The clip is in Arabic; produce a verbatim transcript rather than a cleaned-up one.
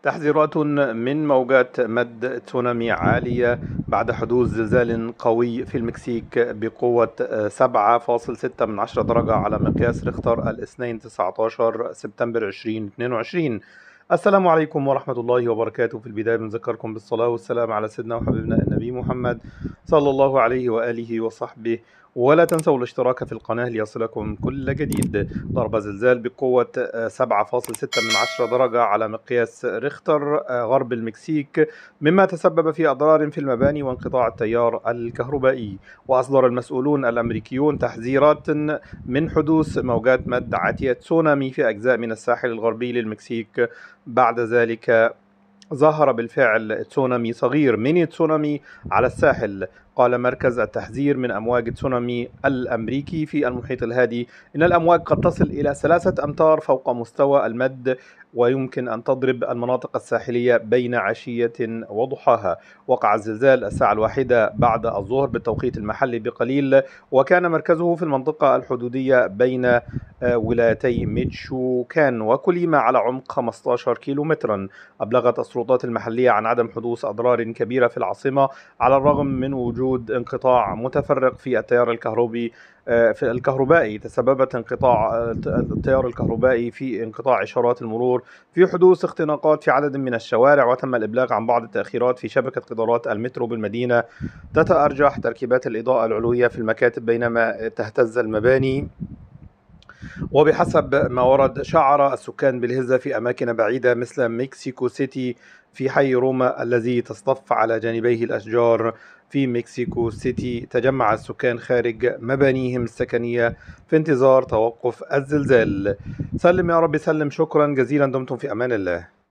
تحذيرات من موجات مد تسونامي عالية بعد حدوث زلزال قوي في المكسيك بقوة سبعة فاصل ستة من عشرة درجة على مقياس ريختر الاثنين تسعة عشر سبتمبر ألفين واثنين وعشرين. السلام عليكم ورحمة الله وبركاته. في البداية بنذكركم بالصلاة والسلام على سيدنا وحبيبنا النبي محمد صلى الله عليه وآله وصحبه، ولا تنسوا الاشتراك في القناة ليصلكم كل جديد. ضرب زلزال بقوة سبعة فاصل ستة من عشرة درجة على مقياس ريختر غرب المكسيك، مما تسبب في أضرار في المباني وانقطاع التيار الكهربائي. وأصدر المسؤولون الأمريكيون تحذيرات من حدوث موجات مد عاتية تسونامي في أجزاء من الساحل الغربي للمكسيك. بعد ذلك ظهر بالفعل تسونامي صغير ميني تسونامي على الساحل. قال مركز التحذير من أمواج تسونامي الأمريكي في المحيط الهادي إن الأمواج قد تصل إلى ثلاثة أمتار فوق مستوى المد، ويمكن أن تضرب المناطق الساحلية بين عشية وضحاها. وقع الزلزال الساعة الواحدة بعد الظهر بالتوقيت المحلي بقليل، وكان مركزه في المنطقة الحدودية بين ولايتي ميتشوكان وكوليما على عمق خمسة عشر كيلومترا. أبلغت السلطات المحلية عن عدم حدوث أضرار كبيرة في العاصمة على الرغم من وجود انقطاع متفرق في التيار الكهربي في الكهربائي. تسببت انقطاع التيار الكهربائي في انقطاع إشارات المرور، في حدوث اختناقات في عدد من الشوارع، وتم الإبلاغ عن بعض التأخيرات في شبكة قطارات المترو بالمدينة. تتأرجح تركيبات الإضاءة العلوية في المكاتب بينما تهتز المباني. وبحسب ما ورد، شعر السكان بالهزة في أماكن بعيدة مثل مكسيكو سيتي في حي روما الذي تصطف على جانبيه الأشجار. في مكسيكو سيتي تجمع السكان خارج مبانيهم السكنية في انتظار توقف الزلزال. سلم يا رب سلم. شكرا جزيلا، دمتم في أمان الله.